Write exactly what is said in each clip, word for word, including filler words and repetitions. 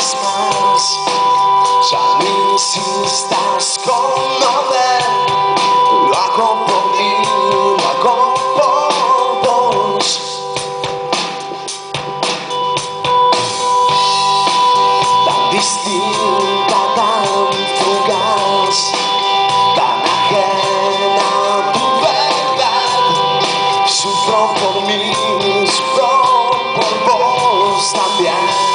vez más. Ya necesitas conocer. Lo hago por mí, lo hago por vos. Tan distinta, tan fugaz, tan ajena a tu verdad. Sufro por mí, sufro por vos también.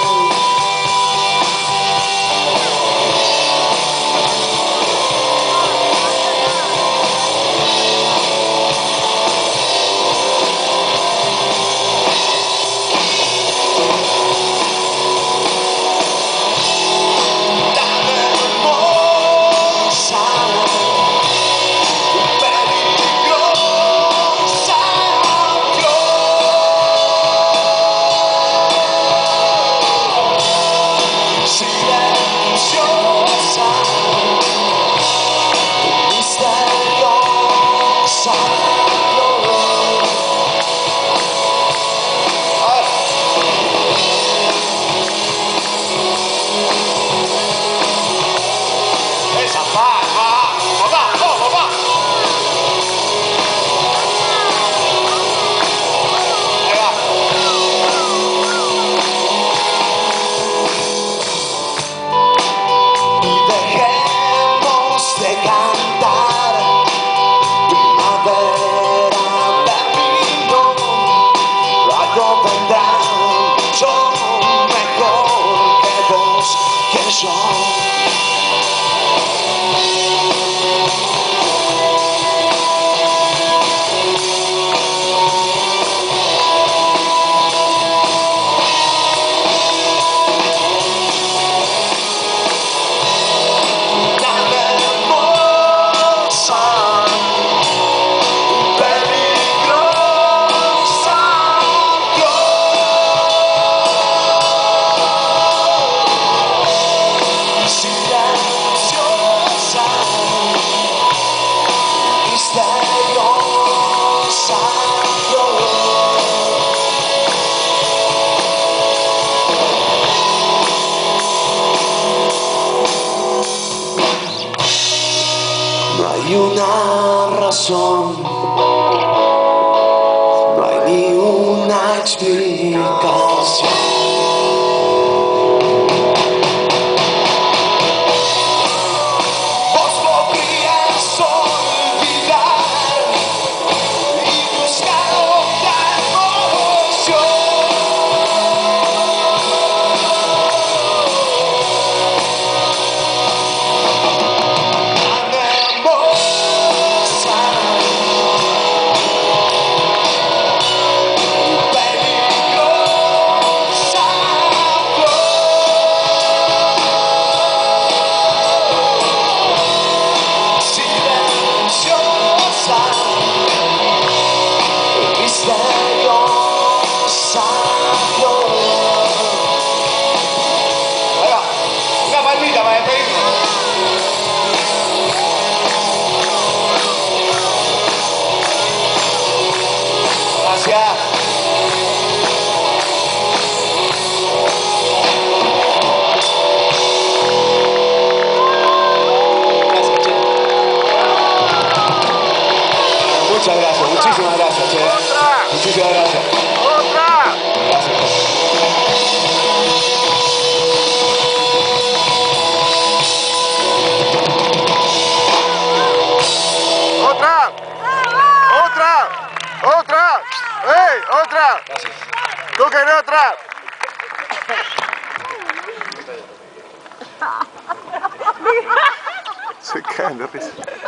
No hay una razón, no hay ni una explicación. Muchas gracias, muchísimas gracias, che. ¡Otra! Muchísimas gracias. ¡Otra! Gracias. ¡Otra! ¡Otra! ¡Otra! ¡Ey! ¡Otra! Gracias. ¿Tú querés otra? Se caen de risa.